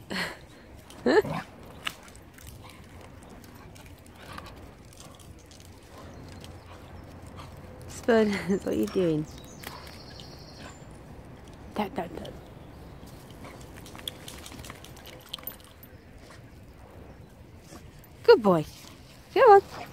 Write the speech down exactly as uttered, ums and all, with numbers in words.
Spudders, what are you doing? Tap, tap, tap. Good boy. Come on.